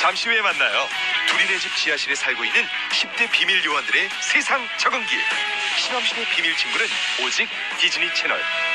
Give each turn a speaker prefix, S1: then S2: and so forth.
S1: 잠시 후에 만나요. 둘이네 집 지하실에 살고 있는 10대 비밀 요원들의 세상 적응길. 실험실의 비밀 친구는 오직 디즈니 채널